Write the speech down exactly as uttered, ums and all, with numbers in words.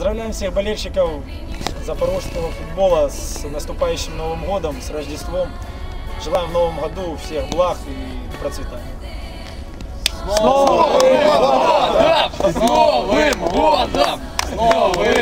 Поздравляем всех болельщиков запорожского футбола с наступающим Новым годом, с Рождеством. Желаем в Новом году всех благ и процветания. С Новым годом! С Новым годом! С Новым